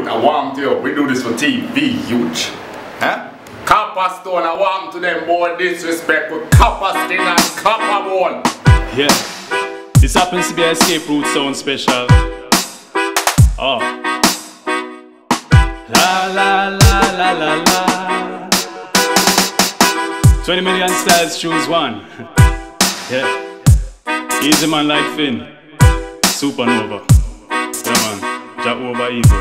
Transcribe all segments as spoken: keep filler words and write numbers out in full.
youth, I warm to you. We do this for T V, huge. Huh? Copper Stone, I warm to them, boy. Disrespect with Copper Sting and Copper Bone. Yeah. This happens to be a Escape Route Sound special. Oh. La la la la la la. twenty million styles, choose one. Yeah. Easy man like Finn. Supernova. Yeah man. Jack over evil.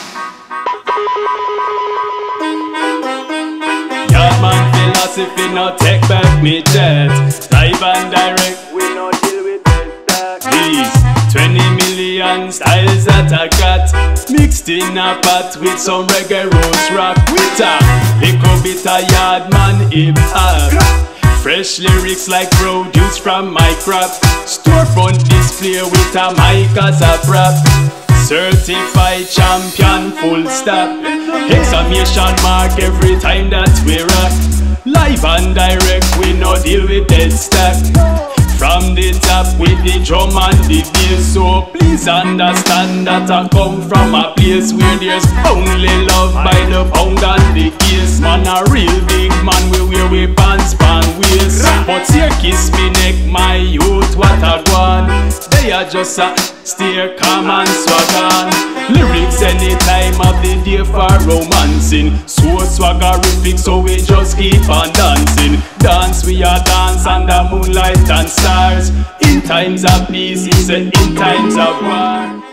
Yeah man, philosophy no take back me jet. Live and direct, we no deal with that. These twenty million styles that I got, mixed in a pot with some reggae rose rock. With a little bit of yard man hip hop. Fresh lyrics like produce from my crop. Storefront display with a mic as a prop. Certified champion, full stop. Exclamation mark every time that we rock. Live and direct, we no deal with dead stack. From the top with the drum and the bass. So please understand that I come from a place where there's only love by the pound and the case. Man a real big man, we wear we pants pan waist. But here kiss me neck, my youth, what a one. They are just a stay calm and swag on. Lyrics any time of the day for romancing. So swaggerific, so we just keep on dancing. Dance we are dance under moonlight and stars. In times of peace, it's in times of war.